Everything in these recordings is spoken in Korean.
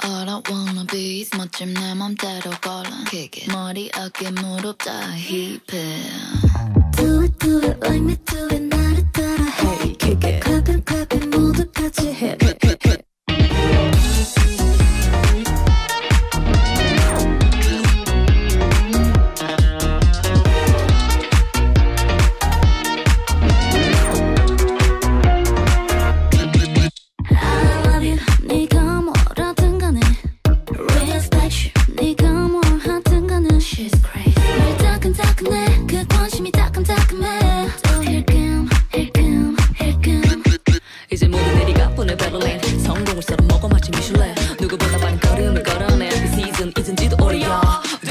All I wanna be is 멋짐 내 맘대로 걸어 Kick it 머리 어깨 무릎 다 힙해 Do it like me do it 나를 따라 Hey kick it clap it 모두 같이 hit 이제 모두 내리가 보내 베를린 성공을 썰어 먹어 마치 미슐랭 누구보다 빠른 걸음을 걸어내 이 시즌 잊은지도 오래야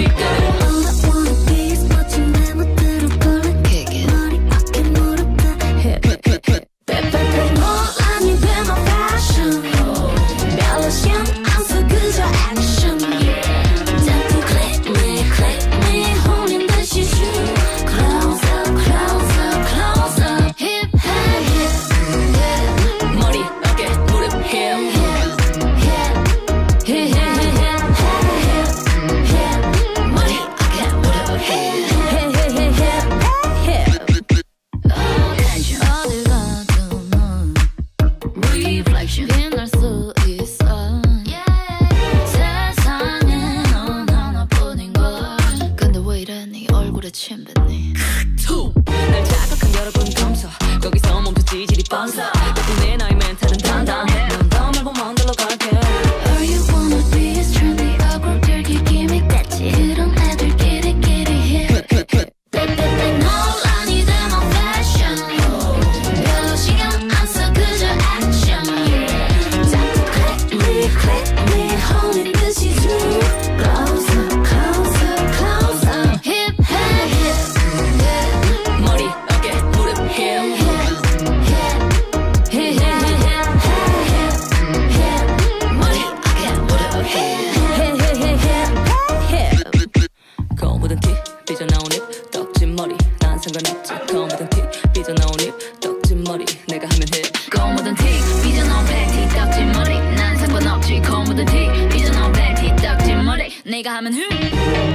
날 자극한 여러분 검사 거기서 멈춰 지질이 뻔사 덕분에 나의 멘탈은 단단해 넌 더 말고 먼 데로 갈게 All you wanna be is trendy awkward dirty gimmick 같이 그런 애들 get it hip 논란이 된 my fashion 별로 신경 안 써 그저 action 자꾸 click me holding 듯이 zoom close up hip 머리 어깨 무릎 hip 거무든 티 삐져나온 입 떡진 머리 난 상관없지 거무든 티 삐져나온 입 떡진 머리 내가 하면 해 거무든 티 삐져나온 팬티 떡진 머리 난 상관없지 거무든 티 삐져나온 팬티 떡진 머리 내가 하면 흠